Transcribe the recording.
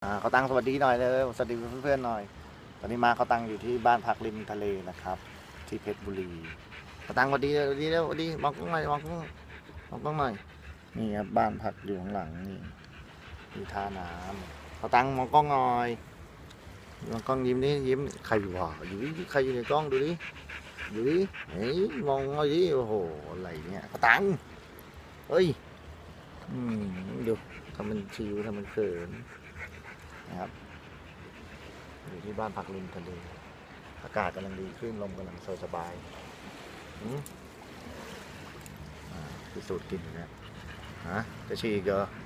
เขาตังสวัสดีหน่อยเลยสวัสดีเพื่อนๆหน่อยตอนนี้มาเขาตังอยู่ที่บ้านพักริมทะเลนะครับที่เพชรบุรีเขาตังสวัสดีสวัสดีแล้วสวัสดีมองกล้องหน่อยมองกล้องหน่อยนี่ครับบ้านพักอยู่ข้างหลังนี่มีท่าน้ำเขาตังมองกล้องหน่อยมองกล้องยิ้มดิยิ้มใครวะอยู่ดิใครอยู่ในกล้องดูดิดูดิเฮ้ยมองหน่อยดิโอ้โหอะไรเนี่ยเขาตังเฮ้ยดูทำมันชิวทำมันเขินนะครับอยู่ที่บ้านพักริมทะเลอากาศกำลังดีขึ้นลมกำลังสบายพิสูจน์กินนะฮะจะฉีกเหรอ